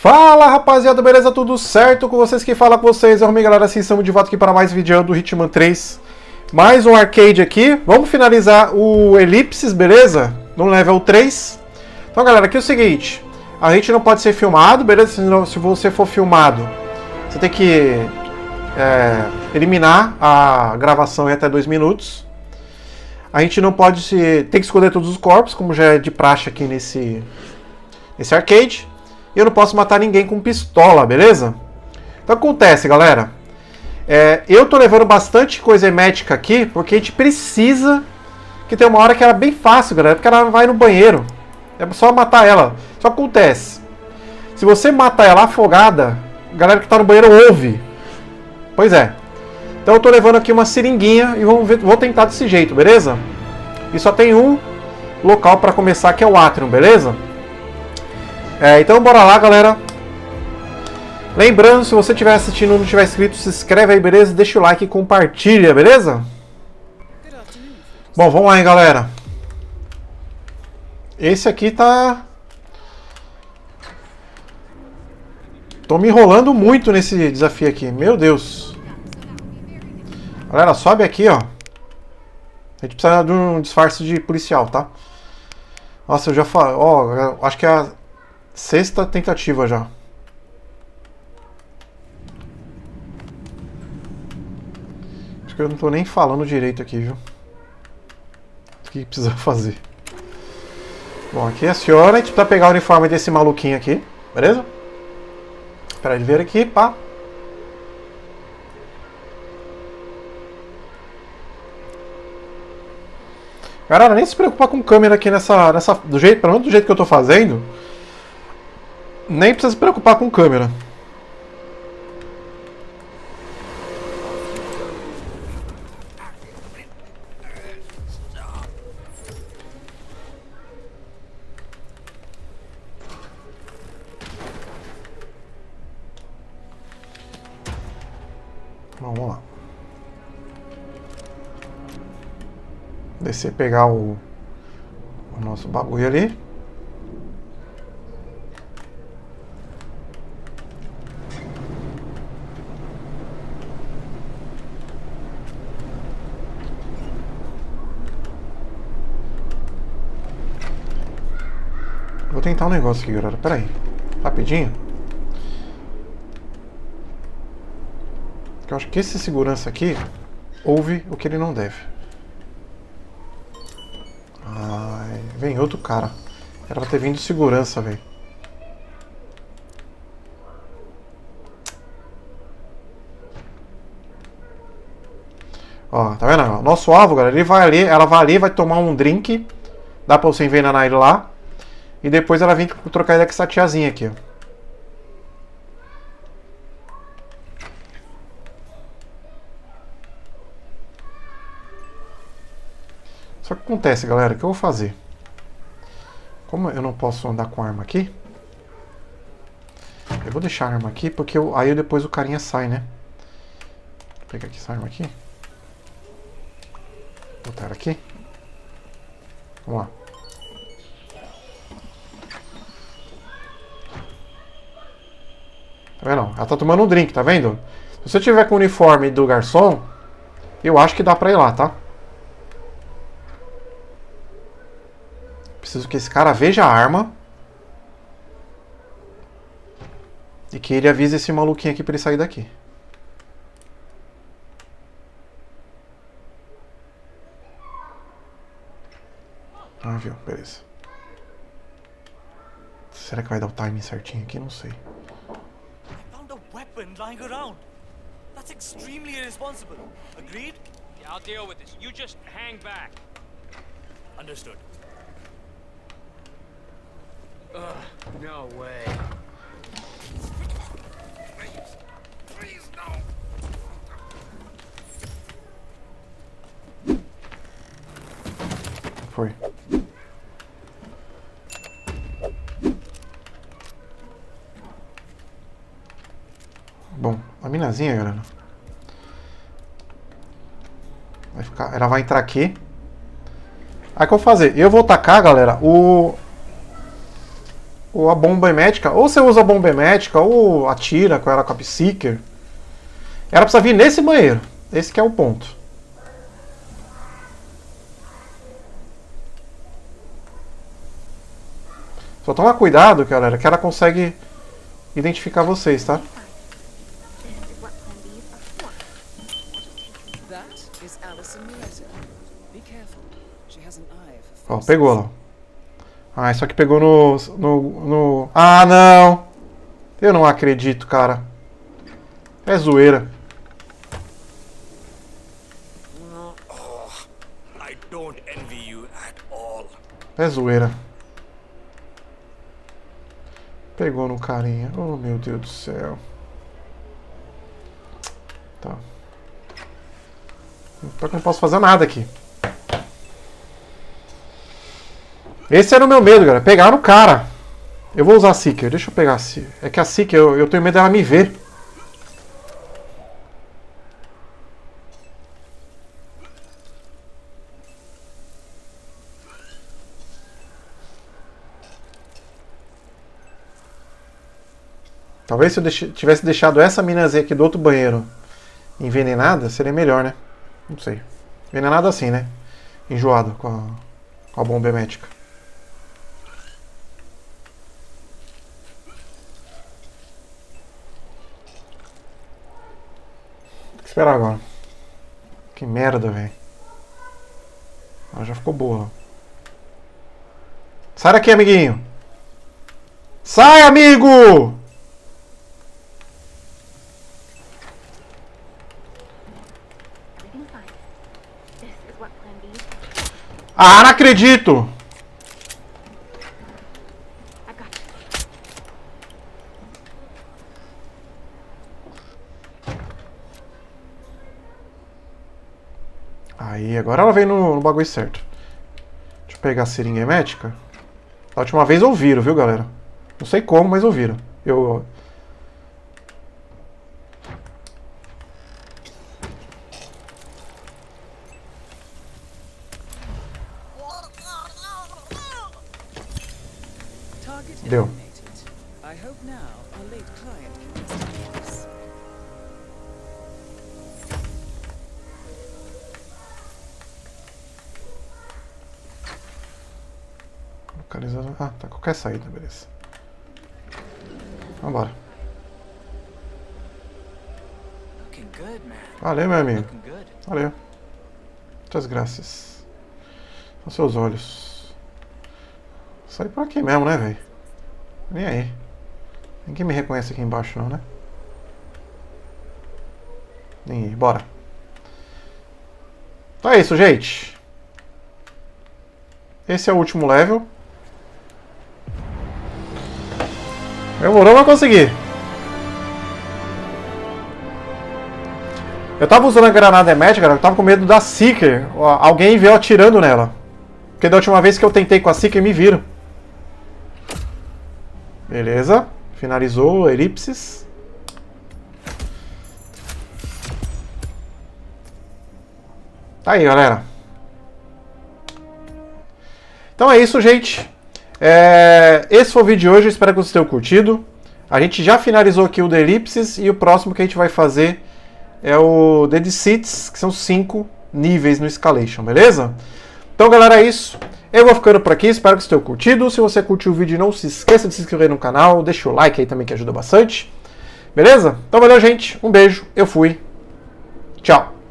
Fala rapaziada, beleza? Tudo certo com vocês? Quem fala com vocês é o Romero, galera, assim, estamos de volta aqui para mais vídeo do Hitman 3. Mais um arcade aqui, vamos finalizar o Elipses, beleza? No level 3. Então galera, aqui é o seguinte, a gente não pode ser filmado, beleza? Se você for filmado, você tem que eliminar a gravação em até 2 minutos. A gente não pode tem que escolher todos os corpos, como já é de praxe aqui nesse arcade. E eu não posso matar ninguém com pistola, beleza? Então acontece, galera. Eu tô levando bastante coisa hermética aqui, porque a gente precisa... Que tem uma hora que ela é bem fácil, galera, porque ela vai no banheiro. É só matar ela. Só acontece. Se você matar ela afogada, a galera que tá no banheiro ouve. Pois é. Então eu tô levando aqui uma seringuinha e vou tentar desse jeito, beleza? E só tem um local pra começar, que é o Atrium, beleza? Então bora lá, galera. Lembrando, se você estiver assistindo e não estiver inscrito, se inscreve aí, beleza? Deixa o like e compartilha, beleza? Bom, vamos lá, hein, galera. Esse aqui tá... Tô me enrolando muito nesse desafio aqui, meu Deus. Galera, sobe aqui, ó. A gente precisa de um disfarce de policial, tá? Nossa, eu já falei... Ó, acho que é a 6ª tentativa já. Acho que eu não tô nem falando direito aqui, viu? O que precisa fazer. Bom, aqui é a senhora. A gente precisa pegar o uniforme desse maluquinho aqui. Beleza? Espera ele ver aqui, pá. Galera, nem se preocupar com câmera aqui pelo menos do jeito que eu tô fazendo. Nem precisa se preocupar com câmera. Vamos lá. Descer, pegar o nosso bagulho ali. Vou tentar um negócio aqui, galera. Pera aí. Rapidinho. Eu acho que esse segurança aqui ouve o que ele não deve. Ai, vem outro cara. Era pra ter vindo segurança, velho. Ó, tá vendo? Nosso alvo, galera, ele vai ali, ela vai ali, vai tomar um drink. Dá pra você envenenar ele lá. E depois ela vem trocar ideia com essa tiazinha aqui, ó. Só que acontece, galera, o que eu vou fazer? Como eu não posso andar com a arma aqui, eu vou deixar a arma aqui, porque aí depois o carinha sai, né? Vou pegar aqui essa arma aqui. Botar ela aqui. Vamos lá. Tá vendo? Ela tá tomando um drink, tá vendo? Se você tiver com o uniforme do garçom, eu acho que dá pra ir lá, tá? Preciso que esse cara veja a arma. E que ele avise esse maluquinho aqui pra ele sair daqui. Ah, viu? Beleza. Será que vai dar o timing certinho aqui? Não sei. Lying around. That's extremely irresponsible. Agreed? Yeah, I'll deal with this. You just hang back. Understood. No way. Please, no. Foi. Bom, a minazinha, galera, ela vai entrar aqui. Aí o que eu vou fazer? Eu vou tacar, galera, ou a bomba emética, ou você usa a bomba emética, ou atira com ela com a Psyker. Ela precisa vir nesse banheiro. Esse que é o ponto. Só toma cuidado, galera, que ela consegue identificar vocês, tá? Ó, pegou lá. Ah, isso aqui pegou no... Ah, não! Eu não acredito, cara. É zoeira. I don't envy you at all. É zoeira. Pegou no carinha. Oh, meu Deus do céu. Tá. Só que eu não posso fazer nada aqui. Esse era o meu medo, galera. Pegar no cara. Eu vou usar a Seeker. Deixa eu pegar a Seeker. É que a Seeker, eu tenho medo dela me ver. Talvez se eu tivesse deixado essa minazinha aqui do outro banheiro envenenada, seria melhor, né? Não sei. Envenenada assim, né? Enjoada com a bomba emética. Tem que esperar agora. Que merda, velho. Ela já ficou boa. Sai daqui, amiguinho. Sai, amigo! Ah, não acredito! Aí, agora ela veio no bagulho certo. Deixa eu pegar a seringa emética. Da última vez ouviram, viu, galera? Não sei como, mas ouviram. Deu. Localizado. Ah, tá qualquer saída, beleza. Vambora. Valeu, meu amigo. Valeu. Muitas graças. São seus olhos. Sai por aqui mesmo, né, velho? Nem aí. Ninguém me reconhece aqui embaixo, não, né? Ninguém. Bora. Então é isso, gente. Esse é o último level. Demorou, mas consegui. Eu tava usando a granada emética, eu tava com medo da Seeker. Alguém veio atirando nela. Porque da última vez que eu tentei com a Seeker, me viram. Beleza. Finalizou, elipses. Tá aí, galera. Então é isso, gente. Esse foi o vídeo de hoje. Espero que vocês tenham curtido. A gente já finalizou aqui o The Ellipses. E o próximo que a gente vai fazer é o The Deceits, que são 5 níveis no Escalation, beleza? Então, galera, é isso. Eu vou ficando por aqui, espero que vocês tenham curtido. Se você curtiu o vídeo, não se esqueça de se inscrever no canal, deixa o like aí também que ajuda bastante. Beleza? Então valeu, gente. Um beijo, eu fui. Tchau.